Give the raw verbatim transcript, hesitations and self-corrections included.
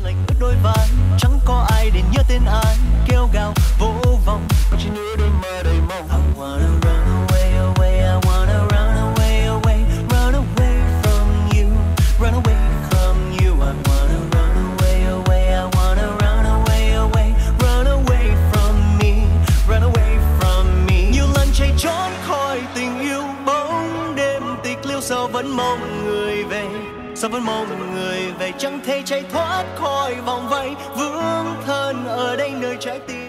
lạnh ướt đôi vai, chẳng có ai để nhớ tên ai, kêu gào vô vọng chỉ nhớ đôi mơ đầy mong. I wanna run away, away, I wanna run away, away, run away from you, run away from you. I wanna run away, away, I wanna run away, away, run away from me, run away from me. Nhiều lần chạy trốn khỏi tình yêu bóng đêm tịch liêu, sao vẫn mong người về, sao vẫn mong người về, chẳng thể chạy thoát khỏi vòng vây vướng thân ở đây nơi trái tim.